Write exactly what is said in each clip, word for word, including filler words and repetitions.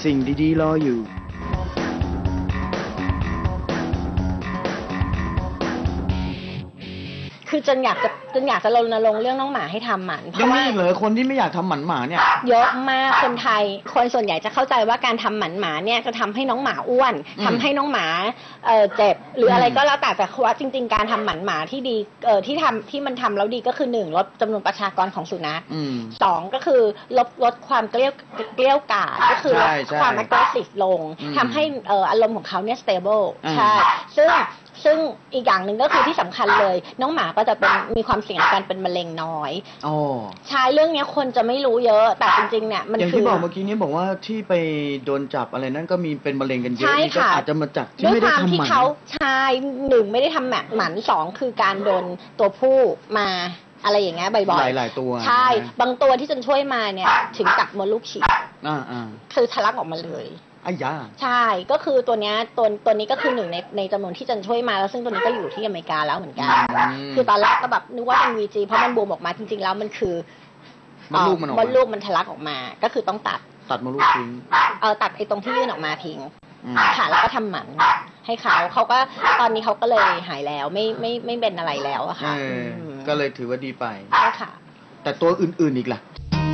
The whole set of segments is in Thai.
สิ่งดีๆรออยู่คือจนอยากจะจนอยากจะรณรงค์เรื่องน้องหมาให้ทำหมันเพยังราะมีว่าอีกเลยคนที่ไม่อยากทำหมันหมาเนี่ยเยอะมากคนไทยคนส่วนใหญ่จะเข้าใจว่าการทำหมันหมาเนี่ยจะทำให้น้องหมาอ้วนทำให้น้องหมาเอ่อเจ็บหรืออะไรก็แล้วแต่แต่ว่าจริงๆการทำหมันหมาที่ดีเอ่อที่ทำที่มันทำแล้วดีก็คือหนึ่งลดจำนวนประชากรของสุนัขสองก็คือลดลดความเกลี้ยวเกลี้ยวกล่อมก็คือลดความ aggressive ลงทำให้เอ่ออารมณ์ของเขาเนี่ย stable ใช่ซึ่งซึ่งอีกอย่างหนึ่งก็คือที่สำคัญเลยน้องหมาก็จะเป็นมีความเสี่ยงการเป็นมะเร็งน้อยอ๋อใช่เรื่องนี้คนจะไม่รู้เยอะแต่จริงๆเนี่ยมันคืออย่างที่บอกเมื่อกี้นี้บอกว่าที่ไปโดนจับอะไรนั่นก็มีเป็นมะเร็งกันเยอะนี่ก็อาจจะมาจากที่ไม่ได้ทำหมันใช่หนึ่งไม่ได้ทำหมันสองคือการโดนตัวผู้มาอะไรอย่างเงี้ยบ่อยๆหลายๆตัวใช่บางตัวที่จนช่วยมาเนี่ยถึงกับมดลูกฉีกอ่าคือทะลักออกมาเลยอ้ยาใช่ก็คือตัวเนี้ยตัวตัวนี้ก็คือหนึ่งในในจำนวนที่จันช่วยมาแล้วซึ่งตัวนี้ก็อยู่ที่อเมริกาแล้วเหมือนกันคือตอนแรกก็แบบนึกว่าเป็น วี จี เพราะมันบวมออกมาจริงๆแล้วมันคือมดลูกมันออกมดลูกมันทะลักออกมาก็คือต้องตัดตัดมดลูกทิ้งเออตัดไอ้ตรงที่ยื่นออกมาทิ้งค่ะแล้วก็ทำหมันให้เขาเขาก็ตอนนี้เขาก็เลยหายแล้วไม่ไม่ไม่เป็นอะไรแล้วอะค่ะก็เลยถือว่าดีไปใช่ค่ะแต่ตัวอื่นๆอีกล่ะ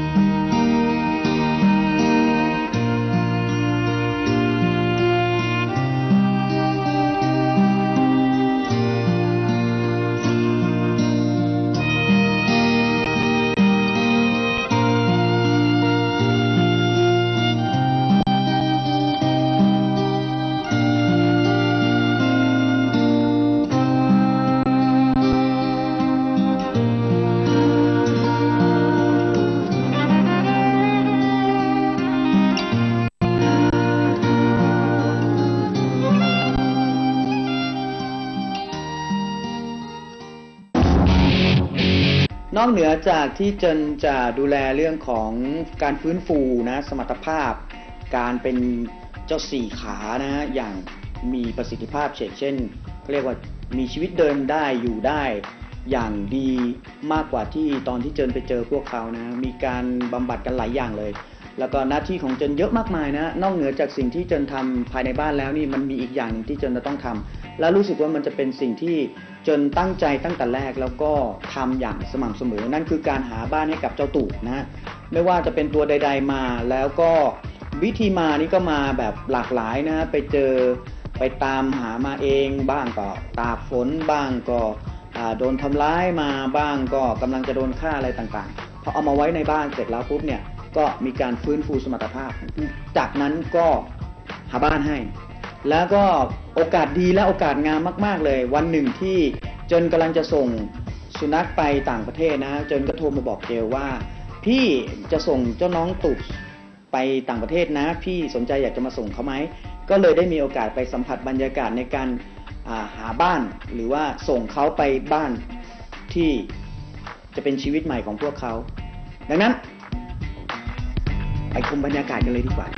นอกเหนือจากที่เจนจะดูแลเรื่องของการฟื้นฟูนะสมรรถภาพการเป็นเจ้าสี่ขานะฮะอย่างมีประสิทธิภาพเช่นเช่นเขาเรียกว่ามีชีวิตเดินได้อยู่ได้อย่างดีมากกว่าที่ตอนที่เจนไปเจอพวกเขานะมีการบำบัดกันหลายอย่างเลยแล้วก็หน้าที่ของเจนเยอะมากมายนะนอกเหนือจากสิ่งที่เจนทำภายในบ้านแล้วนี่มันมีอีกอย่างนึงที่เจนจะต้องทำและรู้สึกว่ามันจะเป็นสิ่งที่จนตั้งใจตั้งแต่แรกแล้วก็ทำอย่างสม่ำเสมอนั่นคือการหาบ้านให้กับเจ้าตู่นะไม่ว่าจะเป็นตัวใดๆมาแล้วก็วิธีมานี่ก็มาแบบหลากหลายนะไปเจอไปตามหามาเองบ้างก็ตากฝนบ้างก็โดนทำร้ายมาบ้างก็กำลังจะโดนฆ่าอะไรต่างๆพอเอามาไว้ในบ้านเสร็จแล้วปุ๊บเนี่ยก็มีการฟื้นฟูสมรรถภาพจากนั้นก็หาบ้านให้แล้วก็โอกาสดีและโอกาสงามมากๆเลยวันหนึ่งที่เจนกำลังจะส่งสุนัขไปต่างประเทศนะเจนก็โทรมาบอกเกลว่าพี่จะส่งเจ้าน้องตุ่ไปต่างประเทศนะพี่สนใจอยากจะมาส่งเขาไหมก็เลยได้มีโอกาสไปสัมผัสบรรยากาศในการหาบ้านหรือว่าส่งเขาไปบ้านที่จะเป็นชีวิตใหม่ของพวกเขาดังนั้นไปชมบรรยากาศกันเลยดีกว่า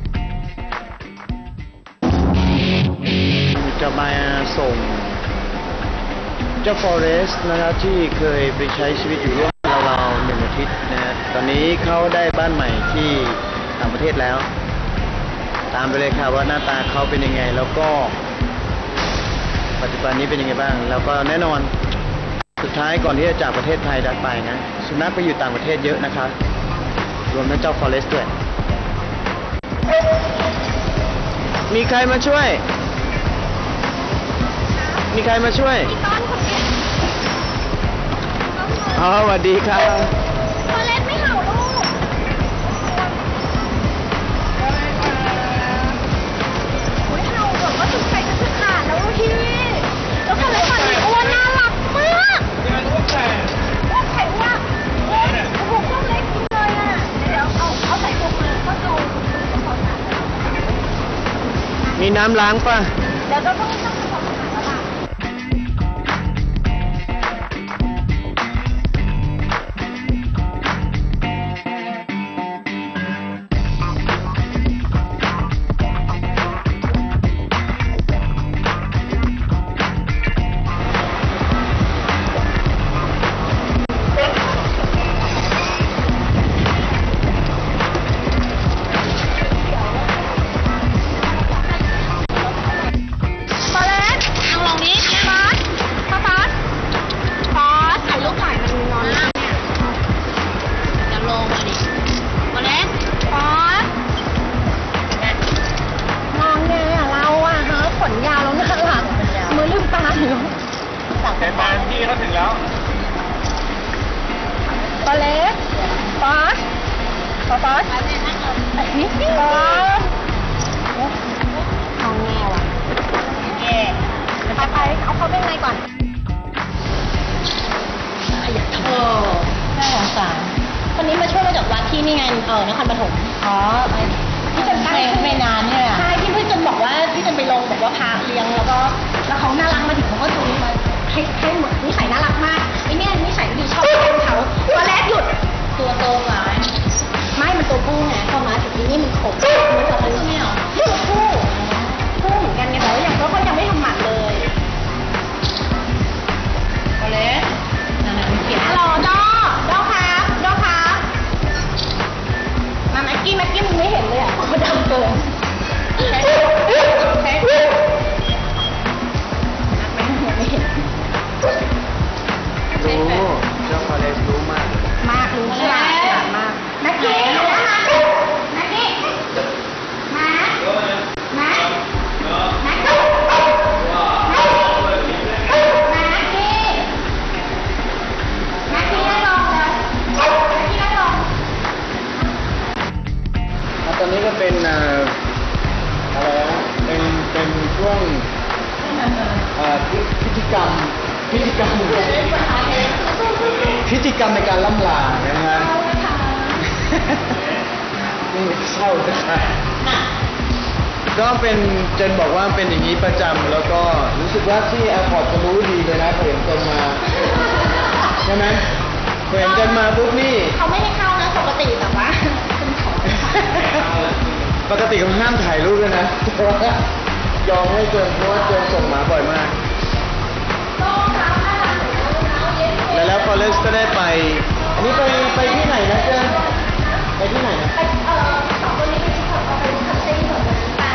จะมาส่งเจ้าฟอเรสต์นะครับที่เคยไปใช้ชีวิตอยู่ร่วมราวๆหนึ่งอาทิตย์นะฮะตอนนี้เขาได้บ้านใหม่ที่ต่างประเทศแล้วตามไปเลยค่ะว่าหน้าตาเขาเป็นยังไงแล้วก็ปัจจุบันนี้เป็นยังไงบ้างแล้วก็แน่นอนสุดท้ายก่อนที่จะจากประเทศไทยดัดไปนะสุนัขไปอยู่ต่างประเทศเยอะนะคะรวมทั้งเจ้าฟอเรสต์ด้วยมีใครมาช่วยมีใครมาช่วยอ๋อสวัสดีครับฟอเรสต์ไม่เห่าลูกโอ้ยเห่าแบบว่าสุดใจจะขาดแล้วพี่แล้วฟอเรสต์มันอ้วนน่ารักมากไข่ว่าไข่ว่าโอ้โหก็เล็กเลยอ่ะเดี๋ยวเอาเอาใส่ถุงมือก็เอามีน้ำล้างป่ะเดี๋ยวก็ต้องต้องผสมอาหารแล้วล่ะขอซอสนิดเดียวเอาแง่ว่ะแง่ไปไปเอาเขาเป็นไงก่อนโอ้น่าสงสารคนนี้มาช่วยมาจากวัดที่นี่ไงเออนครปฐมอ๋อที่จนไม่ไม่นานเนี่ยใช่ที่พี่จนบอกว่าพี่จนไปลงบอกว่าพาเลี้ยงแล้วก็แล้วเขาน่ารักมาถึงเขาก็จูงมาให้ให้เหมือนนิสัยน่ารักมากไอ้เนี่ยนิสัยดีชอบเล่นเขาตัวแรกหยุดตัวโตกว่าไม่มันตัวผู้ไงพอมาถึงที่นี่มันขบมันจะเป็นเนี่ยตัวผู้ผู้เหมือนกันไงแต่ว่าอย่างก็เขายังไม่ทำหมันเลยตัวเล็กนั่นน่ะมีเขียนฮัลโหลดอดอครับดอครับมาแม็กกี้แม็กกี้มึงไม่เห็นเลยอ่ะเพราะเขาดำเกินใช่ใช่ไม่เห็นไม่เห็นรู้เจ้าคาเลสรู้มากมากรู้ฉลาดฉลาดมากแม็กกี้นะคะแม็กกี้มามา แม็กกี้แม็กกี้แม็กกี้นั่งลงแล้วแม็กกี้นั่งลงตอนนี้ก็เป็นอะไรนะเป็นเป็นช่วงพิธีกรรมพิธีกรรมพิธีกรรมในการล่ำลานะฮะนี่เศร้าจังก็เป็นเจนบอกว่าเป็นอย่างนี้ประจำแล้วก็รู้สึกว่าที่แอร์พอร์ตจะรู้ดีเลยนะเห็นเจนมาใช่ไหมเห็นเจนมาปุ๊บนี่เขาไม่ให้เข้านะปกติแต่ว่าเป็นของปกติเขาห้ามถ่ายรูปเลยนะเพราะว่ายอมให้เจนเพราะว่าเจนส่งหมาบ่อยมากแล้วแล้วคอลเลจก็ได้ไปอันนี้ไปไปที่ไหนนะเจนไปที่ไหนนะไปเออสองคนนี้ไปที่เขาไปทำเต้นเหมือนกันไป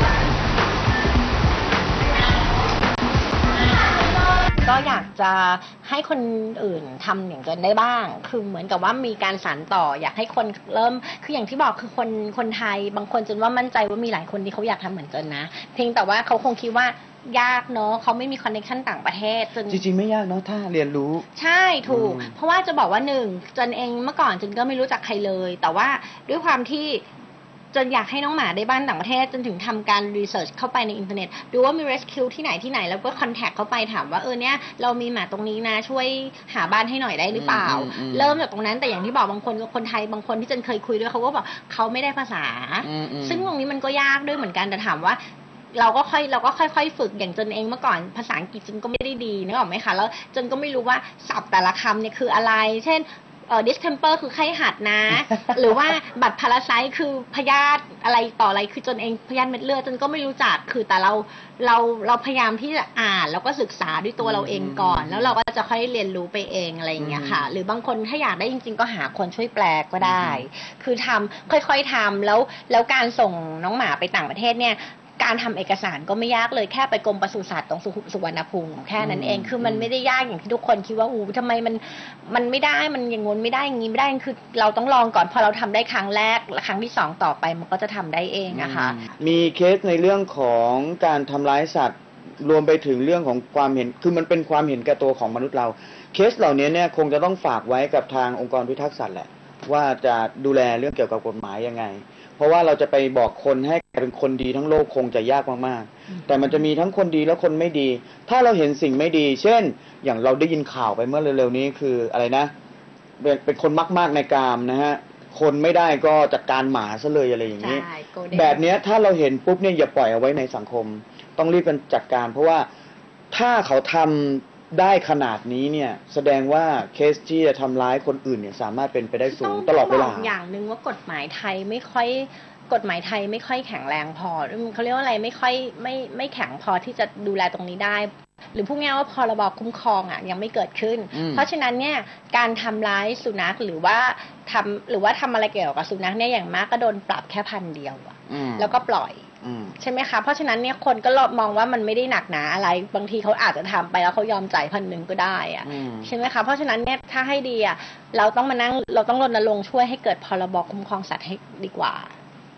ก็อยากจะให้คนอื่นทำอย่างเจนได้บ้างคือเหมือนกับว่ามีการสานต่ออยากให้คนเริ่มคืออย่างที่บอกคือคนคนไทยบางคนจนว่ามั่นใจว่ามีหลายคนที่เขาอยากทำเหมือนเจนนะเพียงแต่ว่าเขาคงคิดว่ายากเนาะเขาไม่มีคอนเนคชั่นต่างประเทศจนจริงๆไม่ยากเนาะถ้าเรียนรู้ใช่ถูกเพราะว่าจะบอกว่าหนึ่งจนเองเมื่อก่อนจนก็ไม่รู้จักใครเลยแต่ว่าด้วยความที่จนอยากให้น้องหมาได้บ้านต่างประเทศจนถึงทำการรีเสิร์ชเข้าไปในอินเทอร์เน็ตดูว่ามี rescue ที่ไหนที่ไหนแล้วก็คอนแทคเข้าไปถามว่าเออเนี่ยเรามีหมาตรงนี้นะช่วยหาบ้านให้หน่อยได้หรือเปล่าเริ่มจากตรงนั้นแต่อย่างที่บอกบางคนคนไทยบางคนที่จนเคยคุยด้วยเขาก็บอกเขาไม่ได้ภาษาซึ่งตรงนี้มันก็ยากด้วยเหมือนกันแต่ถามว่าเราก็ค่อยเราก็ค่อยๆฝึกอย่างจนเองเมื่อก่อนภาษาอังกฤษจนก็ไม่ได้ดีนึกออกไหมคะแล้วจนก็ไม่รู้ว่าศัพท์แต่ละคำเนี่ยคืออะไรเช่นเอ่อ distemper คือไข้หัดนะ หรือว่าบัตรพาราไซต์คือพยาธิอะไรต่ออะไรคือจนเองพยาธิเม็ดเลือดจนก็ไม่รู้จักคือแต่เราเราเราพยายามที่จะอ่านแล้วก็ศึกษาด้วยตัวเราเองก่อนแล้วเราก็จะค่อยเรียนรู้ไปเองอะไรอย่างเงี้ยค่ะหรือบางคนถ้าอยากได้จริงๆก็หาคนช่วยแปลก็ได้คือทำค่อยๆทำแล้วแล้วการส่งน้องหมาไปต่างประเทศเนี่ยการทำเอกสารก็ไม่ยากเลยแค่ไปกรมปศุสัตว์ตรงสุวรรณภูมิแค่นั้นเองคือมันไม่ได้ยากอย่างที่ทุกคนคิดว่าอู้ทำไมมันมันไม่ได้มันอย่างงนไม่ได้อย่างนี้ไม่ได้คือเราต้องลองก่อนพอเราทำได้ครั้งแรกครั้งที่สองต่อไปมันก็จะทำได้เองนะคะมีเคสในเรื่องของการทำร้ายสัตว์รวมไปถึงเรื่องของความเห็นคือมันเป็นความเห็นแก่ตัวของมนุษย์เราเคสเหล่านี้เนี่ยคงจะต้องฝากไว้กับทางองค์กรพิทักษ์สัตว์แหละว่าจะดูแลเรื่องเกี่ยวกับกฎหมายยังไงเพราะว่าเราจะไปบอกคนให้เป็นคนดีทั้งโลกคงจะยากมากๆแต่มันจะมีทั้งคนดีและคนไม่ดีถ้าเราเห็นสิ่งไม่ดีเช่นอย่างเราได้ยินข่าวไปเมื่อเร็วๆนี้คืออะไรนะเป็นเป็นคนมากๆในกามนะฮะคนไม่ได้ก็จัดการหมาซะเลยอะไรอย่างนี้แบบนี้ถ้าเราเห็นปุ๊บเนี่ยอย่าปล่อยเอาไว้ในสังคมต้องรีบกันจัดการเพราะว่าถ้าเขาทำได้ขนาดนี้เนี่ยแสดงว่าเคสที่จะทำร้ายคนอื่นเนี่ยสามารถเป็นไปได้สูงตลอดเวลาอย่างหนึ่งว่ากฎหมายไทยไม่ค่อยกฎหมายไทยไม่ค่อยแข็งแรงพอเขาเรียกว่าอะไรไม่ค่อยไม่ไม่แข็งพอที่จะดูแลตรงนี้ได้หรือพูดง่ายว่าพรบคุ้มครองอ่ะยังไม่เกิดขึ้นเพราะฉะนั้นเนี่ยการทำร้ายสุนัขหรือว่าทำหรือว่าทำอะไรเกี่ยวกับสุนัขเนี่ยอย่างมากก็โดนปรับแค่พันเดียวแล้วก็ปล่อยใช่ไหมคะเพราะฉะนั้นเนี่ยคนก็มองว่ามันไม่ได้หนักหนาอะไรบางทีเขาอาจจะทำไปแล้วเขายอมจ่ายพันหนึ่งก็ได้อะใช่ไหมคะเพราะฉะนั้นเนี่ยถ้าให้ดีอ่ะเราต้องมานั่งเราต้องรณรงค์ช่วยให้เกิดพรบคุ้มครองสัตว์ให้ดีกว่า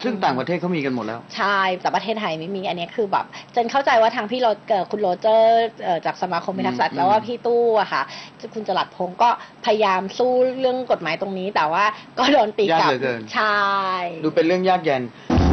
ซึ่งต่างประเทศเขามีกันหมดแล้วใช่แต่ประเทศไทยไม่มีอันนี้คือแบบเจนเข้าใจว่าทางพี่โรเอ่อคุณโรเจอร์เอ่อจากสมาคมพิทักษ์สัตว์แล้วว่าพี่ตู้อะค่ะคุณจรัสพงศ์ก็พยายามสู้เรื่องกฎหมายตรงนี้แต่ว่าก็โดนตีกลับใช่ดูเป็นเรื่องยากเย็น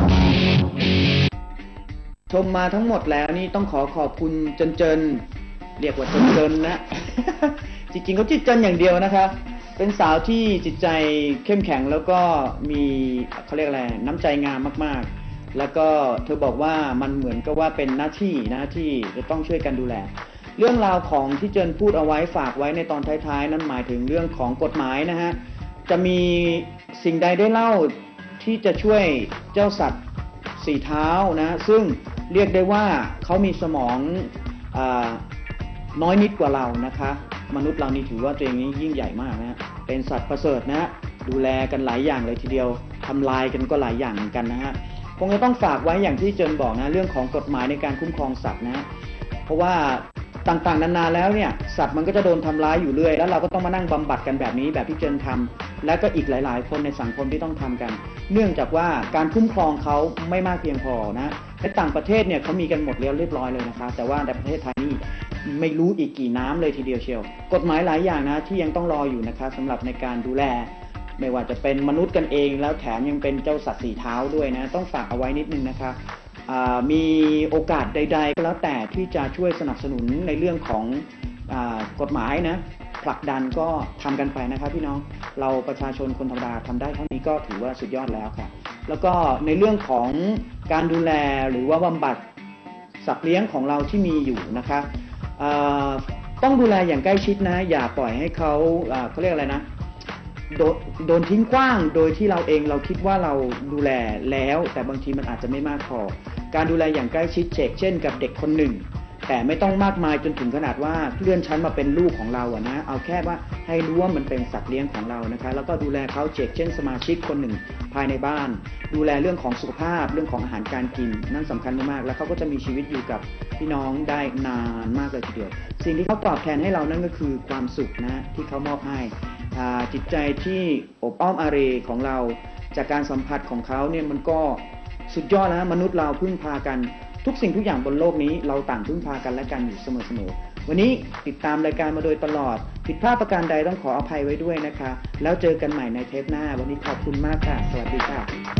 ชมมาทั้งหมดแล้วนี่ต้องขอขอบคุณเจนเจนเรียกว่าเจนเจนนะ จริงๆเขาจิตเจนอย่างเดียวนะคะเป็นสาวที่จิตใจเข้มแข็งแล้วก็มีเขาเรียกอะไรน้ำใจงามมากๆแล้วก็เธอบอกว่ามันเหมือนกับว่าเป็นหน้าที่นะที่จะต้องช่วยกันดูแลเรื่องราวของที่เจนพูดเอาไว้ฝากไว้ในตอนท้ายๆนั้นหมายถึงเรื่องของกฎหมายนะฮะจะมีสิ่งใดได้เล่าที่จะช่วยเจ้าสัตว์สี่เท้านะซึ่งเรียกได้ว่าเขามีสมองอ่าน้อยนิดกว่าเรานะคะมนุษย์เรานี่ถือว่าตัวเองนี้ยิ่งใหญ่มากนะเป็นสัตว์ประเสริฐนะดูแลกันหลายอย่างเลยทีเดียวทำลายกันก็หลายอย่างเหมือนกันนะฮะคงจะต้องฝากไว้อย่างที่เจนบอกนะเรื่องของกฎหมายในการคุ้มครองสัตว์นะเพราะว่าต่างๆนานาแล้วเนี่ยสัตว์มันก็จะโดนทำร้ายอยู่เรื่อยแล้วเราก็ต้องมานั่งบำบัดกันแบบนี้แบบที่เจนทำและก็อีกหลายๆคนในสังคมที่ต้องทำกันเนื่องจากว่าการคุ้มครองเขาไม่มากเพียงพอนะในต่างประเทศเนี่ยเขามีกันหมดแล้วเรียบร้อยเลยนะคะแต่ว่าในประเทศไทยนี่ไม่รู้อีกกี่น้ำเลยทีเดียวเชียวกฎหมายหลายอย่างนะที่ยังต้องรออยู่นะคะสำหรับในการดูแลไม่ว่าจะเป็นมนุษย์กันเองแล้วแถมยังเป็นเจ้าสัตว์สี่เท้าด้วยนะต้องฝากเอาไว้นิดนึงนะคะมีโอกาสใดๆก็แล้วแต่ที่จะช่วยสนับสนุนในเรื่องของกฎหมายนะผลักดันก็ทำกันไปนะครับพี่น้องเราประชาชนคนธรรมดาทำได้เท่านี้ก็ถือว่าสุดยอดแล้วค่ะแล้วก็ในเรื่องของการดูแลหรือว่าบำบัดสัตว์เลี้ยงของเราที่มีอยู่นะคะต้องดูแลอย่างใกล้ชิดนะอย่าปล่อยให้เขาเขาเรียกอะไรนะโดนโดนทิ้งขว้างโดยที่เราเองเราคิดว่าเราดูแลแล้วแต่บางทีมันอาจจะไม่มากพอการดูแลอย่างใกล้ชิดเชกเช่นกับเด็กคนหนึ่งแต่ไม่ต้องมากมายจนถึงขนาดว่าเลื่อนชั้นมาเป็นลูกของเราอะนะเอาแค่ว่าให้รู้ว่ามันเป็นสัตว์เลี้ยงของเรานะคะแล้วก็ดูแลเขาเชกเช่นสมาชิกคนหนึ่งภายในบ้านดูแลเรื่องของสุขภาพเรื่องของอาหารการกินนั่นสำคัญมากๆแล้วเขาก็จะมีชีวิตอยู่กับพี่น้องได้นานมากเลยทีเดียวสิ่งที่เขาตอบแทนให้เรานั่นก็คือความสุขนะที่เขามอบให้จิตใจที่อบอ้อมอารีของเราจากการสัมผัสของเขาเนี่ยมันก็สุดยอดแล้วมนุษย์เราพึ่งพากันทุกสิ่งทุกอย่างบนโลกนี้เราต่างพึ่งพากันและกันอยู่เสมอๆวันนี้ติดตามรายการมาโดยตลอดผิดพลาดประการใดต้องขออภัยไว้ด้วยนะคะแล้วเจอกันใหม่ในเทปหน้าวันนี้ขอบคุณมากค่ะสวัสดีค่ะ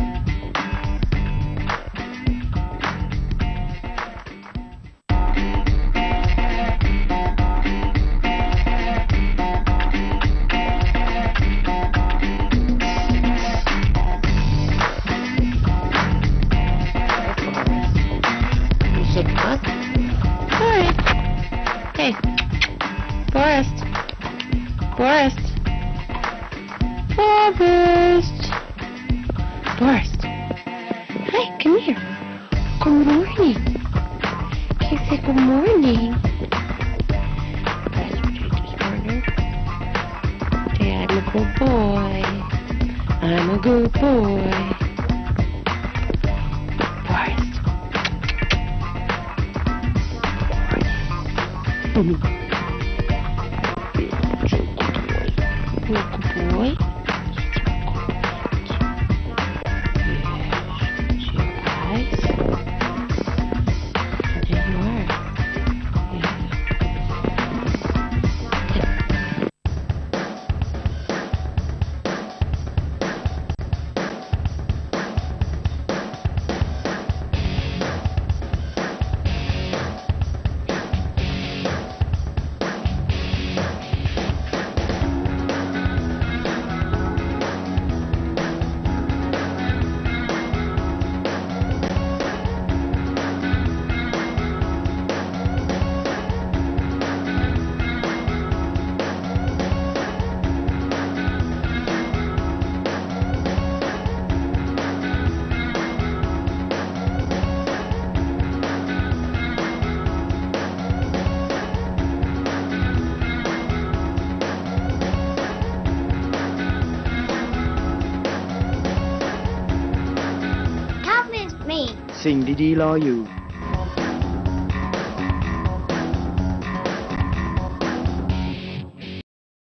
Hey, Forrest. Forrest. Forrest. Forrest. Hi, come here. Good morning. Can you say good morning? That's what you this morning. Dad, I'm a good boy. I'm a good boy. Forrest. Forrest. You're a good boy. Yes, your eyes. There you are. Yeah. Come with me สิ่งดีๆรออยู่